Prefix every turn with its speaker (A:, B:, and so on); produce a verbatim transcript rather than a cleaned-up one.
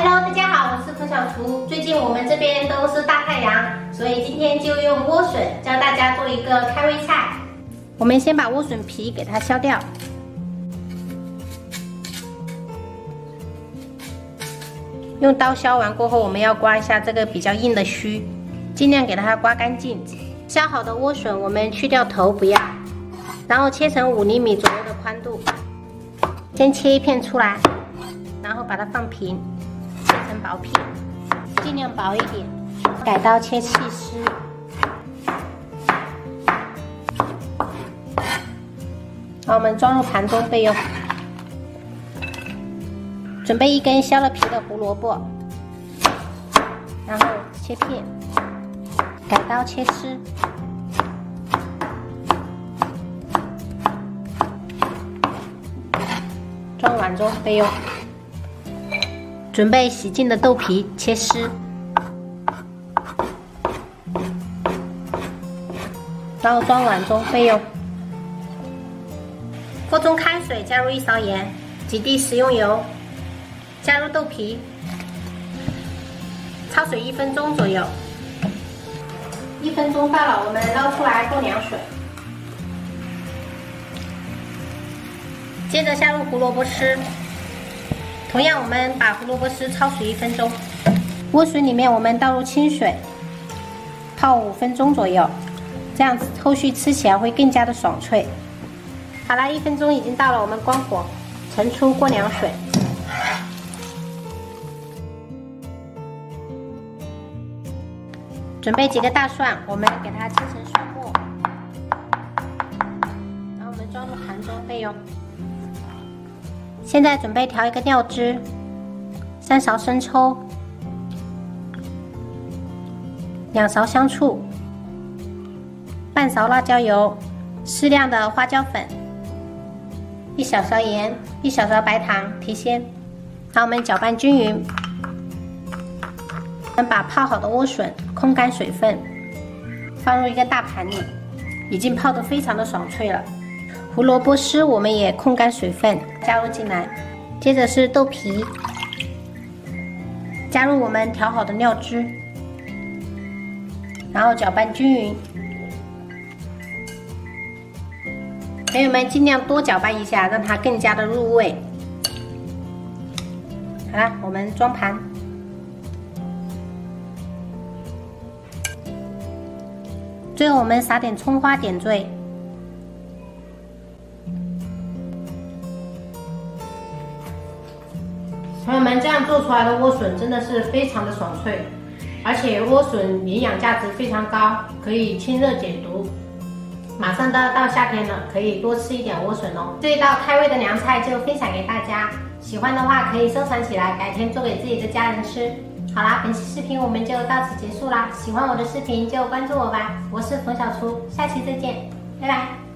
A: Hello， 大家好，我是冯小厨。最近我们这边都是大太阳，所以今天就用莴笋教大家做一个开胃菜。我们先把莴笋皮给它削掉，用刀削完过后，我们要刮一下这个比较硬的须，尽量给它刮干净。削好的莴笋，我们去掉头不要，然后切成五厘米左右的宽度，先切一片出来，然后把它放平。 切成薄片，尽量薄一点。改刀切细丝，好，我们装入盘中备用。准备一根削了皮的胡萝卜，然后切片，改刀切丝。装碗中备用。 准备洗净的豆皮，切丝，然后装碗中备用。锅中开水，加入一勺盐，几滴食用油，加入豆皮，焯水一分钟左右。一分钟到了，我们捞出来过凉水。接着下入胡萝卜丝。 同样，我们把胡萝卜丝焯水一分钟。莴笋里面我们倒入清水，泡五分钟左右，这样子后续吃起来会更加的爽脆。好了，一分钟已经到了，我们关火，盛出过凉水。准备几个大蒜，我们给它切成蒜末，然后我们装入盘中备用。 现在准备调一个料汁，三勺生抽，两勺香醋，半勺辣椒油，适量的花椒粉，一小勺盐，一小勺白糖提鲜。然后我们搅拌均匀，我们把泡好的莴笋控干水分，放入一个大盘里，已经泡得非常的爽脆了。 胡萝卜丝我们也控干水分，加入进来。接着是豆皮，加入我们调好的料汁，然后搅拌均匀。朋友们尽量多搅拌一下，让它更加的入味。好了，我们装盘。最后我们撒点葱花点缀。 朋友们，这样做出来的莴笋真的是非常的爽脆，而且莴笋营养价值非常高，可以清热解毒。马上到到夏天了，可以多吃一点莴笋哦。这一道开胃的凉菜就分享给大家，喜欢的话可以收藏起来，改天做给自己的家人吃。好啦，本期视频我们就到此结束啦。喜欢我的视频就关注我吧，我是冯小厨，下期再见，拜拜。